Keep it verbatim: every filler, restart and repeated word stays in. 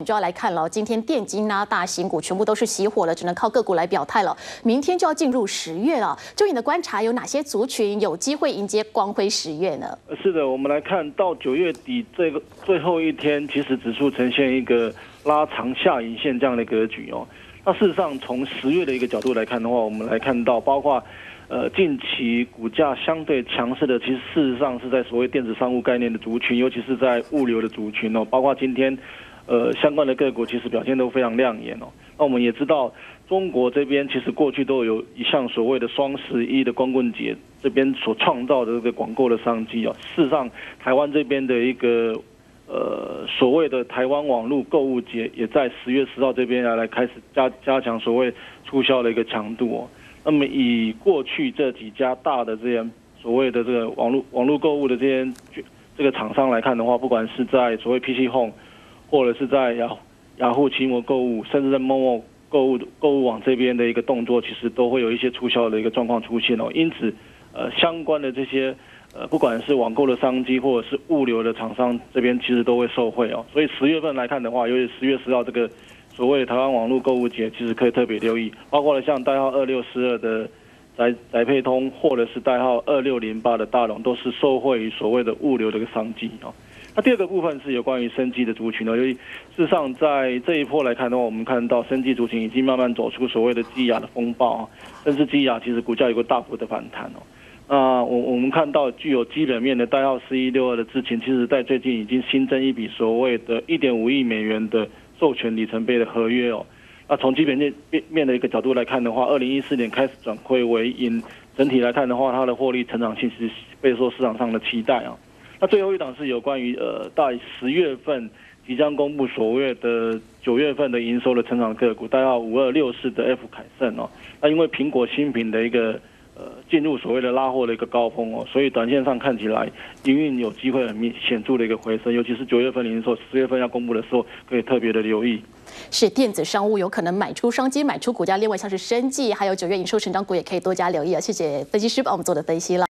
就要来看了，今天电金啊、大型股全部都是熄火了，只能靠个股来表态了。明天就要进入十月了，就你的观察，有哪些族群有机会迎接光辉十月呢？ 是的，我们来看到九月底这个最后一天，其实指数呈现一个拉长下影线这样的格局哦。那事实上，从十月的一个角度来看的话，我们来看到，包括呃近期股价相对强势的，其实事实上是在所谓电子商务概念的族群，尤其是在物流的族群哦，包括今天。呃，相关的个股其实表现都非常亮眼哦。那我们也知道，中国这边其实过去都有一项所谓的双十一的光棍节，这边所创造的这个广购的商机哦。事实上，台湾这边的一个呃所谓的台湾网络购物节，也在十月十号这边要来开始加加强所谓促销的一个强度哦。那么以过去这几家大的这些所谓的这个网络网络购物的这些这个厂商来看的话，不管是在所谓 P C Home。或者是在雅雅虎奇摩购物，甚至在 Momo 购物购物网这边的一个动作，其实都会有一些促销的一个状况出现哦。因此，呃，相关的这些呃，不管是网购的商机或者是物流的厂商这边，其实都会受惠哦。所以十月份来看的话，尤其十月十号这个所谓的台湾网络购物节，其实可以特别留意，包括了像代号二六四二的宅宅配通，或者是代号二六零八的大龙，都是受惠于所谓的物流的一个商机哦。那第二个部分是有关于生技的族群哦，由于事实上在这一波来看的话，我们看到生技族群已经慢慢走出所谓的基亚的风暴啊，甚至基亚其实股价有个大幅的反弹哦。那我我们看到具有基本面的代号四一六二的智勤，其实在最近已经新增一笔所谓的一点五亿美元的授权里程碑的合约哦。那从基本面面的一个角度来看的话，二零一四年开始转亏为盈，整体来看的话，它的获利成长性是备受市场上的期待啊。那最后一档是有关于呃，在十月份即将公布所谓的九月份的营收的成长个股，代号五二六四的 F 凯盛哦。那因为苹果新品的一个呃进入所谓的拉货的一个高峰哦，所以短线上看起来营运有机会很明显著的一个回升，尤其是九月份营收，十月份要公布的时候，可以特别的留意。 是电子商务有可能买出商机，买出股价，另外像是生技，还有九月营收成长股也可以多加留意啊。谢谢分析师帮我们做的分析了。